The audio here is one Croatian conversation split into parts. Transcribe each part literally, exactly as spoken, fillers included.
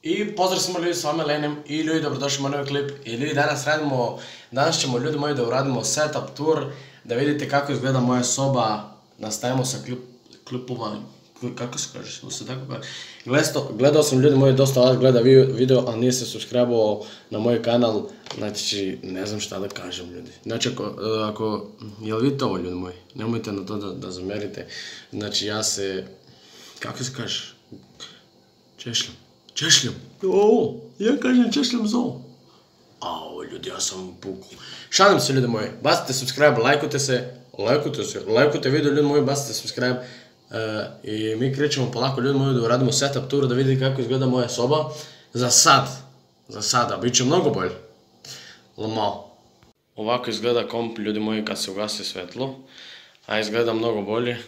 I pozdrav svima ljudi, s vama Lenim i ljudi, dobrodošli u novi klip. I ljudi, danas radimo, danas ćemo ljudi moji da uradimo setup tour, da vidite kako izgleda moja soba, nastavimo sa klipova, kako se kaže, da se tako kaže. Gledao sam ljudi moji, dosta vas gleda video, ali nije se subscribe-ovao na moj kanal, znači ne znam šta da kažem ljudi. Znači ako, jel vidite ovo ljudi moji, nemojte na to da zamerite, znači ja se, kako se kaže, češljam. Češljam. O, ja kažem češljam za ovo. Ao, ljudi, ja sam puku. Šalim se, ljudi moji. Bacite subscribe, lajkujte se. Lajkujte se. Lajkujte video, ljudi moji, bacite subscribe. I mi krećemo polako, ljudi moji, da uradimo setup tour, da vidite kako izgleda moja soba. Za sad. Za sada. Biće mnogo bolje. Lomao. Ovako izgleda komp, ljudi moji, kad se ugasi svetlo. A izgleda mnogo bolje.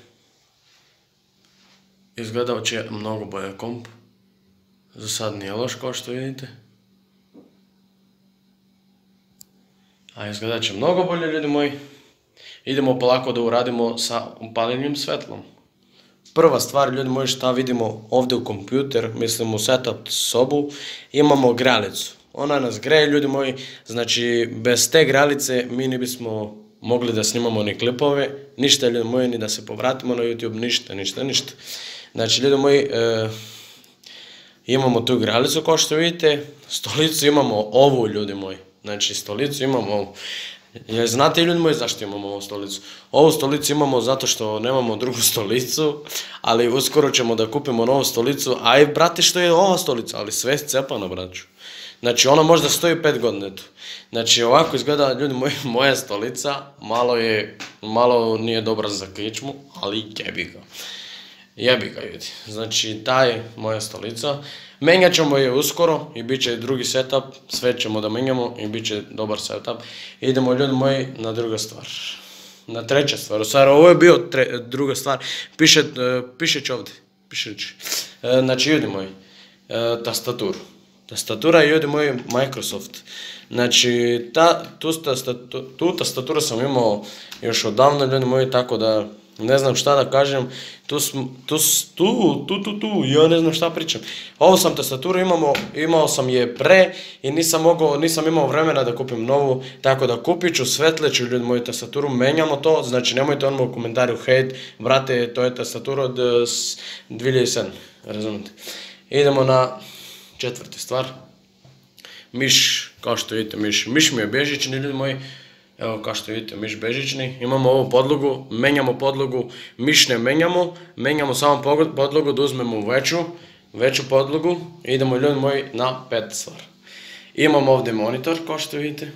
Izgleda će mnogo bolje komp. Za sad nije loš, kao što vidite. A izgledat će mnogo bolje, ljudi moji. Idemo polako da uradimo sa upaljenim svetlom. Prva stvar, ljudi moji, šta vidimo ovdje u kompjuter, mislim u setup sobu, imamo gralicu. Ona nas greje, ljudi moji, znači bez te gralice mi ne bismo mogli da snimamo ni klipove, ništa, ljudi moji, ni da se povratimo na YouTube, ništa, ništa, ništa. Znači, ljudi moji, imamo tu gralicu, kao što vidite, stolicu imamo ovu, ljudi moji. Znači, stolicu imamo ovu. Znate, ljudi moji, zašto imamo ovu stolicu? Ovu stolicu imamo zato što nemamo drugu stolicu, ali uskoro ćemo da kupimo novu stolicu. Aj, brate, što je ova stolica? Ali sve je scepana, braću. Znači, ona možda stoji pet godina tu. Znači, ovako izgleda, ljudi moji, moja stolica. Malo je, malo nije dobra za kičmu, ali jebi ga. Jebi ga, ljudi. Znači, ta je moja stolica. Menjat ćemo je uskoro i bit će drugi setup. Sve ćemo da menjamo i bit će dobar setup. Idemo, ljudi moji, na druga stvar. Na treća stvar. U stvari, ovo je bio druga stvar. Piše će ovdje. Piše će. Znači, ljudi moji, tastaturu. Tastatura je, ljudi moji, Microsoft. Znači, tu tastaturu sam imao još odavno, ljudi moji, tako da ne znam šta da kažem, tu, tu, tu, tu, tu, ja ne znam šta pričam. Ovu sam tastaturu imamo, imao sam je pre i nisam mogao, nisam imao vremena da kupim novu, tako da kupit ću, svetleću, ljudi moju tastaturu, menjamo to, znači nemojte onmo u komentarju hejt, brate, to je tastatura od dvije hiljade sedme, razumite. Idemo na četvrti stvar, miš, kao što vidite, miš, miš mi je bežični, ljudi moji. Evo, kao što vidite, miš bežični. Imamo ovu podlogu, menjamo podlogu, miš ne menjamo, menjamo samo podlogu da uzmemo veću, veću podlogu. Idemo, ljudi moji, na pet stvar. Imamo ovdje monitor, kao što vidite.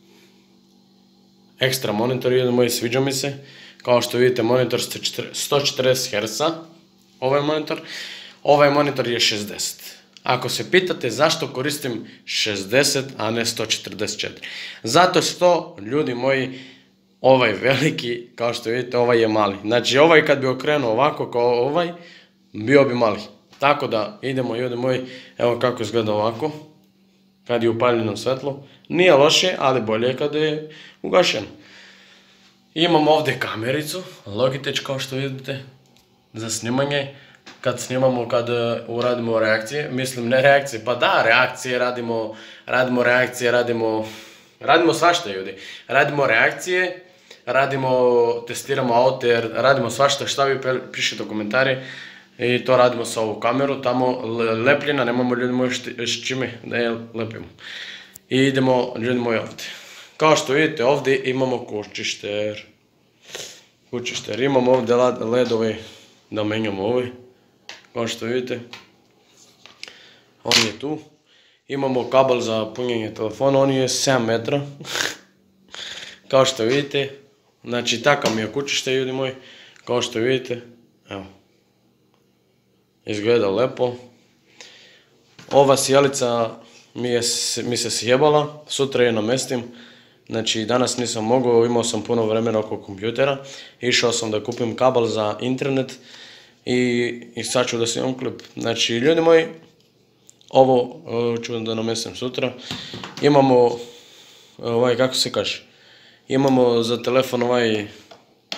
Ekstra monitor, ljudi moji, sviđa mi se. Kao što vidite, monitor sto četrdeset herca, ovaj monitor. Ovaj monitor je šezdeset. Ako se pitate zašto koristim šezdeset, a ne sto četrdeset četiri. Zato što, ljudi moji, ovaj veliki, kao što vidite, ovaj je mali. Znači, ovaj kad bi okrenuo ovako kao ovaj, bio bi mali. Tako da, idemo, ljudi moji, evo kako izgleda ovako. Kad je upaljeno svetlo. Nije loše, ali bolje je kad je ugašeno. Imamo ovdje kamericu, Logitech, kao što vidite, za snimanje. Kad snimamo, kad uradimo reakcije, mislim ne reakcije, pa da, reakcije, radimo, radimo reakcije, radimo, radimo svašta, ljudi. Radimo reakcije, radimo, testiramo auto, radimo svašta, šta vi pišete u komentari i to radimo sa ovu kameru, tamo lepljena, nemamo, ljudi moji, s čime da je lepimo. I idemo, ljudi moji, ovdje. Kao što vidite, ovdje imamo kućišter. Kućišter, imamo ovdje ledove da menjamo ovaj. Kao što vidite, on je tu. Imamo kabel za punjenje telefona, on je sedam metra. Kao što vidite, znači takav mi je kućište, ljudi moji. Kao što vidite, evo. Izgleda lepo. Ova sjelica mi se sjebala, sutra je namestim. Znači danas nisam mogao, imao sam puno vremena oko kompjutera. Išao sam da kupim kabel za internet. I sad ću da snimam klip. Znači, ljudi moji, ovo ću da namestim sutra. Imamo, ovaj, kako se kaže, imamo za telefon ovaj,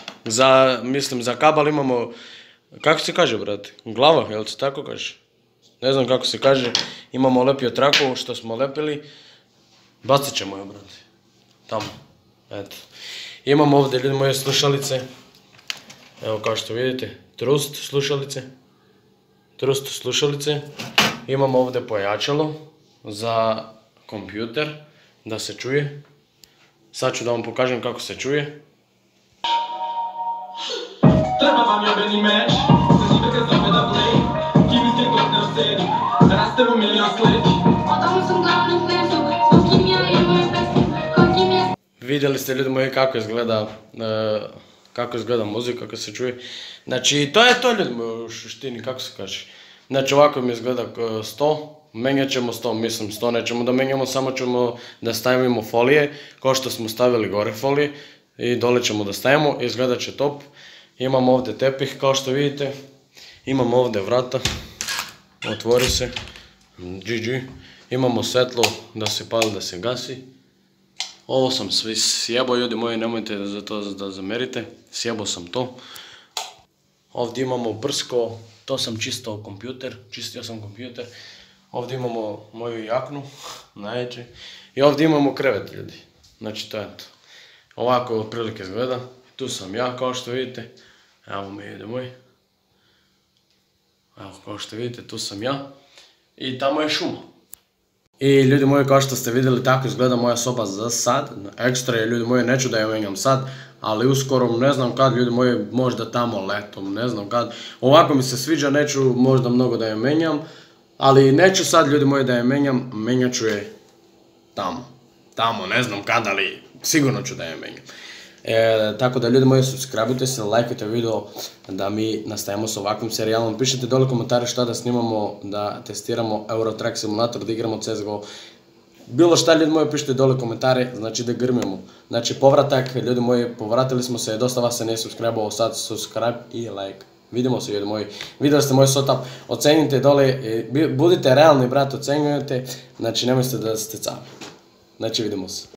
za, mislim, za kabel imamo, kako se kaže, brate, glava, jel se tako kaže? ne znam kako se kaže, imamo lepio traku što smo lepili, bacit ćemo je, brate, tamo, eto. Imamo ovdje, ljudi moje, slušalice, evo kao što vidite, Trust slušalice, Trust slušalice, imamo ovdje pojačalo za kompjuter, da se čuje, sad ću da vam pokažem kako se čuje. Treba vam jebeni meč, se zove kad zove da play, kibinski doktor sedi, raste mu milion sledi. Odavno sam glavno u plesu, zbog kim ja i moje pesme, kod kim je... Vidjeli ste, ljudi moji, kako izgleda, kako izgleda muzika kad se čuje. Znači, to je to, ljudi moji, u suštini, kako se kaže. Znači, ovako mi izgleda sto, menjat ćemo sto, mislim sto nećemo da menjamo, samo ćemo da stavimo folije, kao što smo stavili gore folije, i dole ćemo da stavimo, izgledat će top. Imamo ovdje tepih, kao što vidite, imamo ovdje vrata, otvori se, G G, imamo svetlo da se pali, da se gasi. Ovo sam svi sjebao, ljudi moji, nemojte za to da zamerite, sjebao sam to. Ovdje imamo brsko, to sam čistao kompjuter, čistio sam kompjuter. Ovdje imamo moju jaknu, najjače. I ovdje imamo krevet, ljudi, znači to je to. Ovako otprilike izgleda, tu sam ja, kao što vidite. Evo me, ide moj. Evo, kao što vidite, tu sam ja. I tamo je šuma. I ljudi moji, kao što ste vidjeli, tako izgleda moja soba za sad. Ekstra je, ljudi moji, neću da je menjam sad, ali uskoro, ne znam kad, ljudi moji, možda tamo letom, ne znam kad. Ovako mi se sviđa, neću možda mnogo da je menjam, ali neću sad, ljudi moji, da je menjam, menjat ću je tamo. Tamo, ne znam kad, ali sigurno ću da je menjam. E, tako da, ljudi moji, subscribeujte se, lajkujte video da mi nastavimo s ovakvim serijalom. Pišite dole komentare šta da snimamo, da testiramo Euro Truck Simulator, da igramo C S G O. Bilo šta, ljudi moji, pišite dole komentare, znači da grmimo. Znači, povratak, ljudi moji, povratili smo se, dosta vas se ne subscribe-ovo, sad subscribe i like. Vidimo se, ljudi moji, vidjeli ste moj setup, ocenite dole, budite realni, brat, ocenjujete, znači nemojte da ste cavi. Znači, vidimo se.